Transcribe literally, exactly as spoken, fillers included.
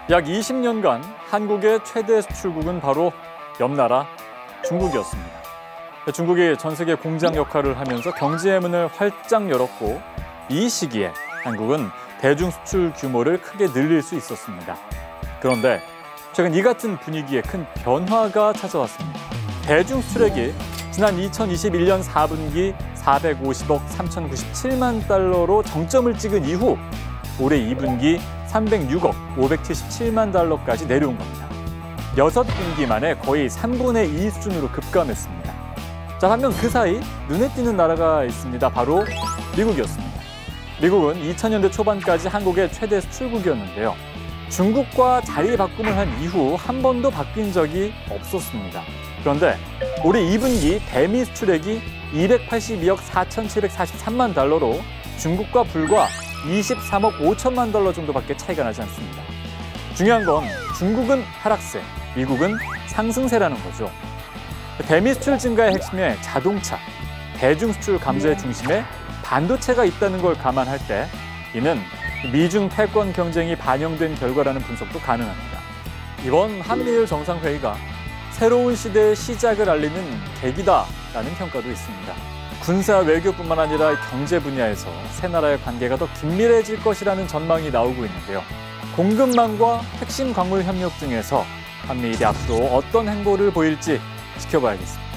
약 이십 년간 한국의 최대 수출국은 바로 옆 나라 중국이었습니다. 중국이 전 세계 공장 역할을 하면서 경제의 문을 활짝 열었고 이 시기에 한국은 대중 수출 규모를 크게 늘릴 수 있었습니다. 그런데 최근 이 같은 분위기에 큰 변화가 찾아왔습니다. 대중 수출액이 지난 이천이십일 년 사 분기 사백오십억 삼천구십칠만 달러로 정점을 찍은 이후 올해 이 분기 삼백육억 오백칠십칠만 달러까지 내려온 겁니다. 여섯 분기 만에 거의 삼분의 이 수준으로 급감했습니다. 자, 반면 그 사이 눈에 띄는 나라가 있습니다. 바로 미국이었습니다. 미국은 이천 년대 초반까지 한국의 최대 수출국이었는데요. 중국과 자리 바꿈을 한 이후 한 번도 바뀐 적이 없었습니다. 그런데 올해 이 분기 대미 수출액이 이백팔십이억 사천칠백사십삼만 달러로 중국과 불과 이십삼억 오천만 달러 정도밖에 차이가 나지 않습니다. 중요한 건 중국은 하락세, 미국은 상승세라는 거죠. 대미 수출 증가의 핵심에 자동차, 대중 수출 감소의 중심에 반도체가 있다는 걸 감안할 때 이는 미중 패권 경쟁이 반영된 결과라는 분석도 가능합니다. 이번 한미일 정상회의가 새로운 시대의 시작을 알리는 계기다라는 평가도 있습니다. 군사 외교뿐만 아니라 경제 분야에서 세 나라의 관계가 더 긴밀해질 것이라는 전망이 나오고 있는데요. 공급망과 핵심 광물 협력 등에서 한미일이 앞으로 어떤 행보를 보일지 지켜봐야겠습니다.